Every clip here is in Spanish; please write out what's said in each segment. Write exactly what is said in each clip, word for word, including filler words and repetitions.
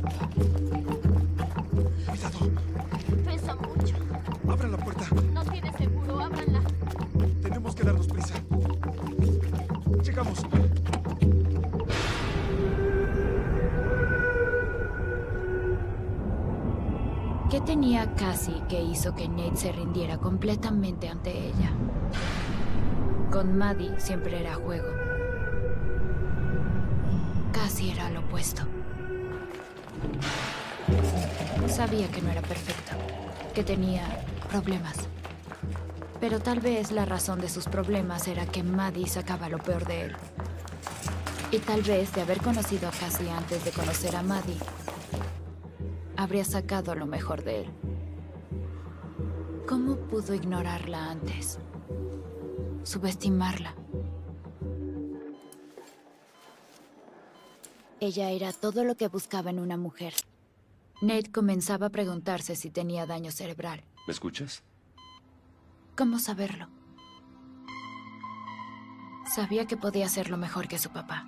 Cuidado. Pesa mucho. Abran la puerta. No tiene seguro, ábranla. Tenemos que darnos prisa. Llegamos. ¿Qué tenía Cassie que hizo que Nate se rindiera completamente ante ella? Con Maddie siempre era juego. Cassie era lo opuesto. Sabía que no era perfecta, que tenía problemas. Pero tal vez la razón de sus problemas era que Maddie sacaba lo peor de él. Y tal vez de haber conocido a Cassie antes de conocer a Maddie, habría sacado lo mejor de él. ¿Cómo pudo ignorarla antes? Subestimarla. Ella era todo lo que buscaba en una mujer. Nate comenzaba a preguntarse si tenía daño cerebral. ¿Me escuchas? ¿Cómo saberlo? Sabía que podía hacerlo mejor que su papá.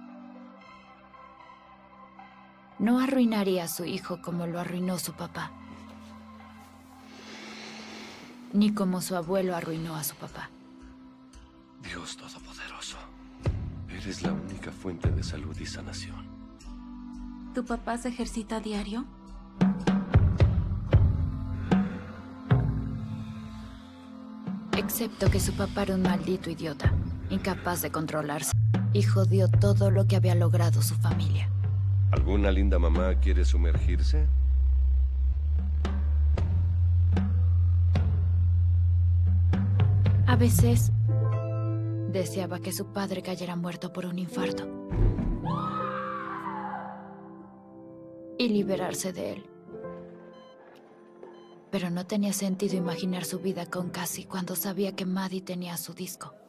No arruinaría a su hijo como lo arruinó su papá. Ni como su abuelo arruinó a su papá. Dios Todopoderoso, eres la única fuente de salud y sanación. ¿Tu papá se ejercita a diario? Excepto que su papá era un maldito idiota, incapaz de controlarse, y jodió todo lo que había logrado su familia. ¿Alguna linda mamá quiere sumergirse? A veces deseaba que su padre cayera muerto por un infarto y liberarse de él. Pero no tenía sentido imaginar su vida con Cassie cuando sabía que Maddie tenía su disco.